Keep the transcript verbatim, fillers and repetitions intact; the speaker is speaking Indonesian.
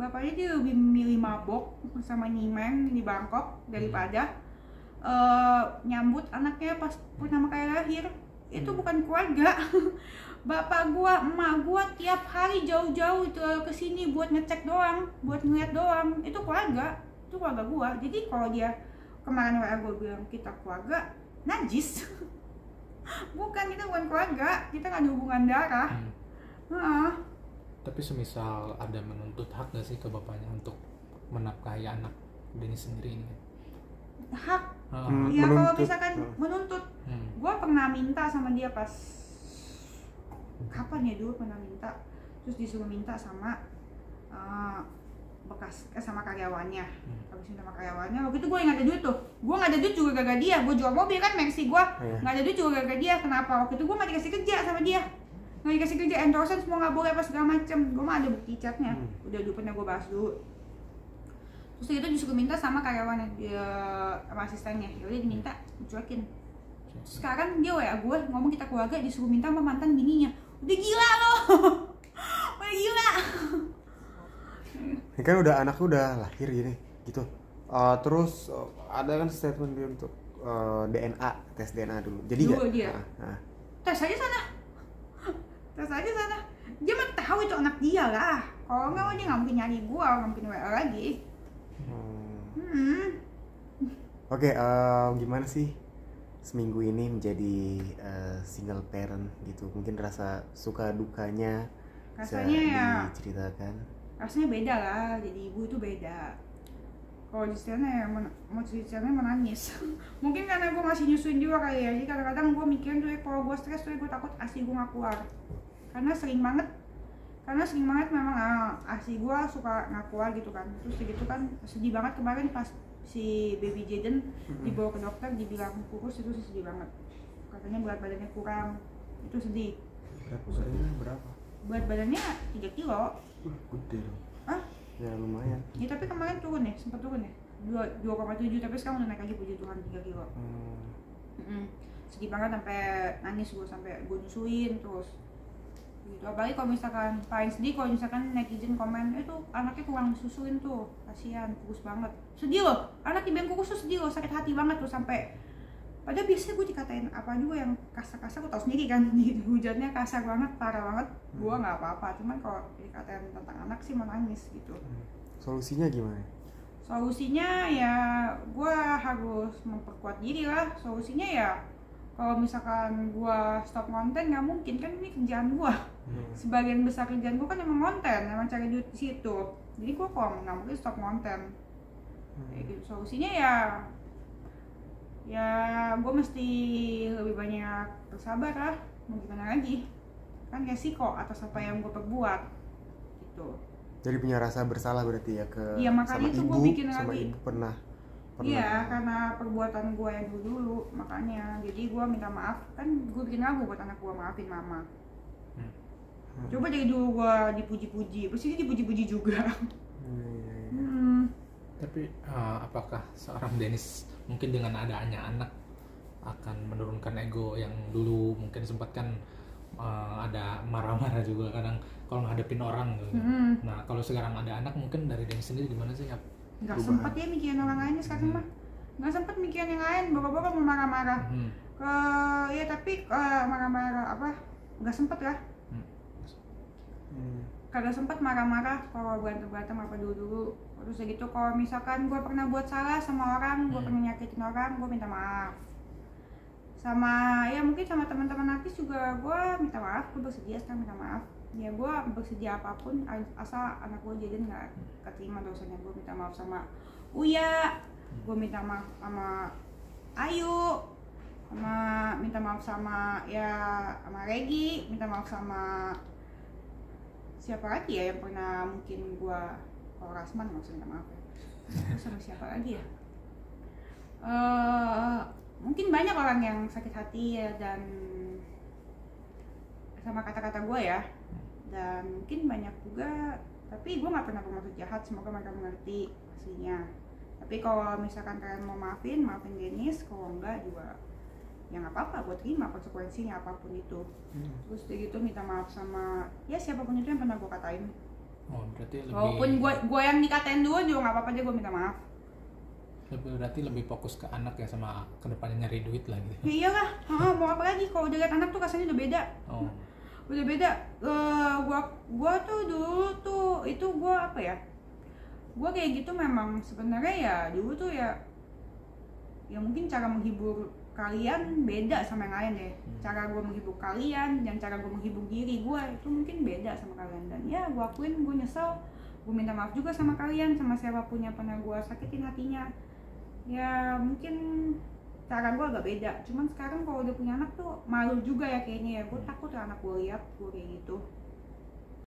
bapaknya dia lebih milih mabok sama nyimeng di Bangkok daripada hmm. uh, nyambut anaknya pas pertama kali lahir. Itu hmm. bukan keluarga. Bapak gua, emak gua tiap hari jauh-jauh itu ke sini buat ngecek doang, buat ngeliat doang. Itu keluarga, itu keluarga gua. Jadi kalau dia kemarin W A gua bilang kita keluarga, najis. Bukan, kita bukan keluarga, kita nggak ada hubungan darah. Hmm. Nah. Tapi semisal ada menuntut hak nggak sih ke bapaknya untuk menafkahi anak Dennis sendiri ini? Hak? Hmm. Ya menuntut. kalau misalkan hmm. menuntut, hmm. gue pernah minta sama dia pas kapan ya dulu pernah minta, terus disuruh minta sama uh, bekas eh, sama karyawannya. Hmm. Habis minta sama karyawannya, waktu itu gue nggak ada duit tuh, gue nggak ada duit juga gara-gara dia, gue jual mobil kan Mercy gue, nggak yeah. ada duit juga gara-gara dia. Kenapa? Waktu itu gue nggak dikasih kerja sama dia, nggak dikasih kerja, endorsean semua nggak boleh apa segala macem. Gue mah ada bukti chatnya, hmm. udah dulu pernah gue bahas dulu. Terus itu disuruh minta sama karyawannya, dia sama asistennya, yaudah diminta, dicuekin. Sekarang dia W A gue ngomong kita keluarga, disuruh minta sama mantan bininya. Udah gila loh, udah gila. Ini kan udah anaknya udah lahir gini, gitu. Uh, terus uh, ada kan statement dia untuk uh, D N A, tes D N A dulu. Jadi dulu gak? dia. Nah, nah. Tes aja sana, tes aja sana. Dia mah tahu itu anak dia lah. Kalau nggak dia nggak mungkin nyari gue, nggak mungkin W A lagi. Hmm. Hmm. Oke, okay, uh, gimana sih seminggu ini menjadi uh, single parent gitu? Mungkin rasa suka dukanya rasanya bisa ya diceritakan. Rasanya beda lah, jadi ibu itu beda. Kalau di sana ya mau ceritanya menangis. Mungkin karena gue masih nyusuin juga kali ya. Jadi kadang-kadang gue mikirin tuh kalau gue stres tuh gue takut asi gue nggak keluar. Karena sering banget, karena sering banget memang uh, asi gue suka nggak keluar gitu kan. Terus gitu kan sedih banget kemarin pas si baby Jaden mm-hmm. dibawa ke dokter dibilang kurus, itu sedih banget. Katanya berat badannya kurang, itu sedih. Berat badannya berapa? Berat badannya tiga kilo. Uh, gede loh. Ah? Ya lumayan. Ya tapi kemarin turun ya, sempat turun ya. dua koma tujuh tapi sekarang udah naik lagi, puji Tuhan, tiga kilo. Hmm. Mm-hmm. Sedih banget sampai nangis gue, sampai gue nyusuin terus. Gitu. Apalagi kalau misalkan paling sedih kalau misalkan netizen komen itu anaknya kurang disusuin tuh, kasihan, kurus banget. Sedih loh, anak ibu yang kurus tuh sedih loh, sakit hati banget tuh sampai. Padahal biasanya gue dikatain apa juga yang kasar-kasar, gue tau sendiri kan, hujannya kasar banget, parah banget. Hmm. Gue nggak apa-apa, cuman kalau dikatain tentang anak sih mau nangis gitu. Hmm. Solusinya gimana? Solusinya ya gue harus memperkuat diri lah. Solusinya ya kalau misalkan gue stop konten nggak mungkin kan, ini kerjaan gue. Hmm. Sebagian besar kerjaan gue kan emang konten, emang cari duit di situ. Jadi gue kok nggak mungkin stop konten. Hmm. Kayak gitu. Solusinya ya ya gue mesti lebih banyak bersabar lah, mau gimana lagi, kan resiko atas apa yang gue perbuat gitu. Jadi punya rasa bersalah berarti ya ke ya, sama itu ibu, bikin sama lagi. ibu pernah pernah iya karena perbuatan gue yang dulu dulu makanya jadi gue minta maaf, kan gue bikin lagu buat anak gue, maafin mama. hmm. Hmm. Coba dari dulu gue dipuji-puji, pasti dipuji-puji juga. hmm. Hmm. Tapi uh, apakah seorang Dennis mungkin dengan adanya anak akan menurunkan ego yang dulu mungkin sempat kan uh, ada marah-marah juga kadang kalau ngadepin orang gitu. Hmm. Nah kalau sekarang ada anak mungkin dari Dennis sendiri gimana sih? Nggak sempat ya mikirin orang lainnya sekarang hmm. mah, nggak sempat mikirin yang lain, bapak-bapak mau marah-marah. Hmm. Ke ya tapi uh, marah-marah apa? Nggak sempat lah. Hmm. Hmm. Kagak sempat marah-marah kalau berantem-berantem apa dulu-dulu. Terus gitu kalau misalkan gue pernah buat salah sama orang, gue hmm. pernah nyakitin orang, gue minta maaf. Sama ya mungkin sama teman-teman artis juga gue minta maaf, gue bersedia sekarang minta maaf. Ya gue bersedia apapun asal anak gue jadi nggak keterima dosanya. Gue minta maaf sama Uya, gue minta maaf sama Ayu, sama minta maaf sama ya sama Regi, minta maaf sama siapa lagi ya yang pernah mungkin gue, kalau Rasman nggak usah minta maaf ya. Terus sama siapa lagi ya? Uh, mungkin banyak orang yang sakit hati ya, dan sama kata-kata gue ya, dan mungkin banyak juga, tapi gue nggak pernah bermaksud jahat, semoga mereka mengerti aslinya. Tapi kalau misalkan kalian mau maafin, maafin Dennis, kalau enggak juga ya nggak apa-apa, gue terima konsekuensinya apapun itu. hmm. Terus begitu minta maaf sama ya siapapun itu yang pernah gue katain. Oh, berarti lebih walaupun gue gue yang dikatain dulu juga nggak apa-apa aja gue minta maaf. lebih berarti lebih fokus ke anak ya, sama kedepannya nyari duit lah gitu. Ya iyalah, oh, mau apa lagi kalau udah lihat anak tuh rasanya udah beda. Oh. Udah beda. Uh, gua gua tuh dulu tuh itu gua apa ya? Gua kayak gitu memang sebenarnya ya dulu tuh ya ya mungkin cara menghibur kalian beda sama yang lain deh. Cara gua menghibur kalian dan cara gua menghibur diri gua itu mungkin beda sama kalian, dan ya gua akuin gua nyesel. Gua minta maaf juga sama kalian, sama siapapun yang pernah gua sakitin hatinya. Ya mungkin cara gue agak beda, cuman sekarang kalau udah punya anak tuh malu juga ya kayaknya ya, gue takut anak gue lihat gue kayak gitu.